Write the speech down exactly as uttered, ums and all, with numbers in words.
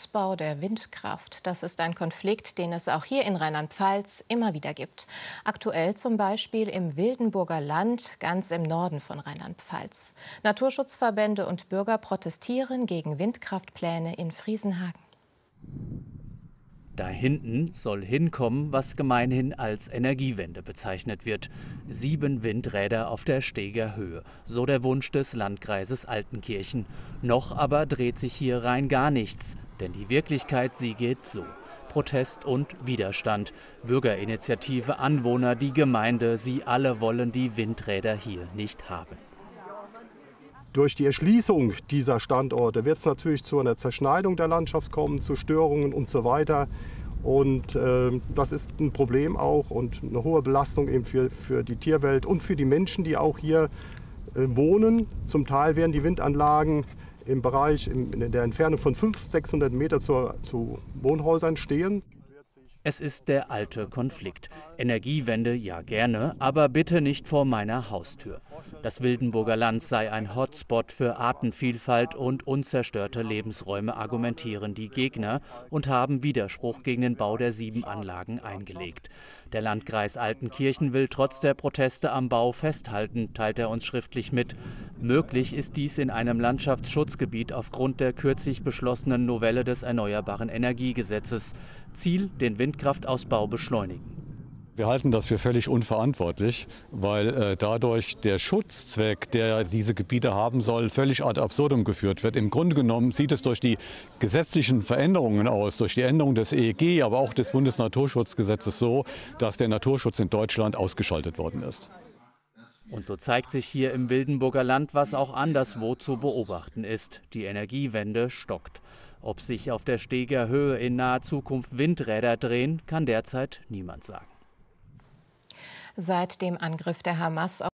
Ausbau der Windkraft. Das ist ein Konflikt, den es auch hier in Rheinland-Pfalz immer wieder gibt. Aktuell zum Beispiel im Wildenburger Land, ganz im Norden von Rheinland-Pfalz. Naturschutzverbände und Bürger protestieren gegen Windkraftpläne in Friesenhagen. Da hinten soll hinkommen, was gemeinhin als Energiewende bezeichnet wird. Sieben Windräder auf der Steger Höhe, so der Wunsch des Landkreises Altenkirchen. Noch aber dreht sich hier rein gar nichts, denn die Wirklichkeit, sie geht so. Protest und Widerstand, Bürgerinitiative, Anwohner, die Gemeinde, sie alle wollen die Windräder hier nicht haben. Durch die Erschließung dieser Standorte wird es natürlich zu einer Zerschneidung der Landschaft kommen, zu Störungen und so weiter. Und äh, das ist ein Problem auch und eine hohe Belastung eben für, für die Tierwelt und für die Menschen, die auch hier äh, wohnen. Zum Teil werden die Windanlagen im Bereich in, in der Entfernung von fünfhundert, sechshundert Meter zu, zu Wohnhäusern stehen. Es ist der alte Konflikt. Energiewende ja gerne, aber bitte nicht vor meiner Haustür. Das Wildenburger Land sei ein Hotspot für Artenvielfalt und unzerstörte Lebensräume, argumentieren die Gegner und haben Widerspruch gegen den Bau der sieben Anlagen eingelegt. Der Landkreis Altenkirchen will trotz der Proteste am Bau festhalten, teilt er uns schriftlich mit. Möglich ist dies in einem Landschaftsschutzgebiet aufgrund der kürzlich beschlossenen Novelle des Erneuerbaren Energiegesetzes. Ziel, den Windkraftausbau beschleunigen. Wir halten das für völlig unverantwortlich, weil äh, dadurch der Schutzzweck, der diese Gebiete haben soll, völlig ad absurdum geführt wird. Im Grunde genommen sieht es durch die gesetzlichen Veränderungen aus, durch die Änderung des E E G, aber auch des Bundesnaturschutzgesetzes so, dass der Naturschutz in Deutschland ausgeschaltet worden ist. Und so zeigt sich hier im Wildenburger Land, was auch anderswo zu beobachten ist. Die Energiewende stockt. Ob sich auf der Steger Höhe in naher Zukunft Windräder drehen, kann derzeit niemand sagen. Seit dem Angriff der Hamas